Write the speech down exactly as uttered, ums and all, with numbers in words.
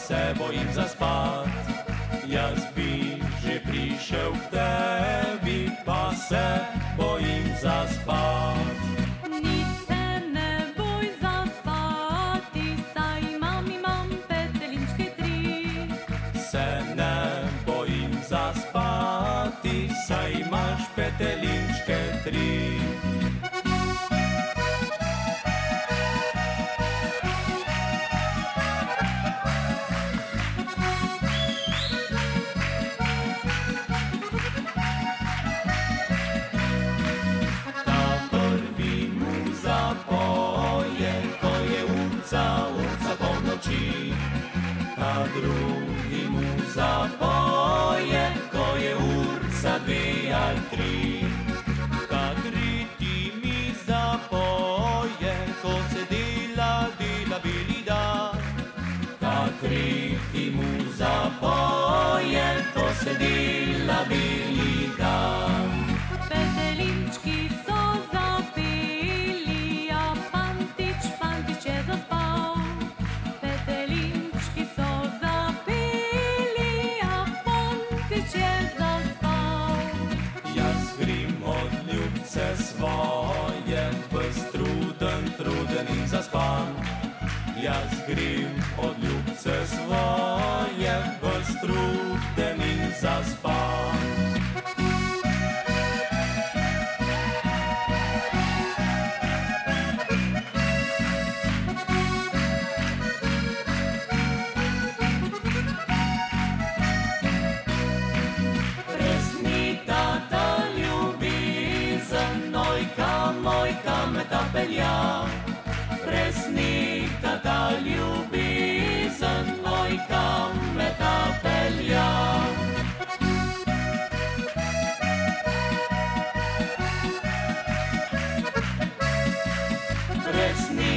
se bojim zaspat. Jaz bi že prišel k tebi, pa se bojim zaspat. Nič se ne boj zaspati, saj imam, imam petelinčke tri. Se ne bojim zaspati, saj imaš petelinčke tri. Urca, urca po noči, a drugi mu zapoje, ko je urca dve ali tri. Ta tretji mi zapoje, ko se dela, dela beli dan. Ta tretji mu zapoje, ko se dela beli dan. Petelinčki so zapeli, a fantič, fantič je zaspal. Petelinčki so zapeli, a fantič je zaspal. Jaz grem od ljubce svoje, ves truden, truden in zaspan. Jaz grem od ljubce svoje, ves truden in zaspan. Mojka me ta pelja, presnita ta ljubezen, mojka me ta pelja. Presnita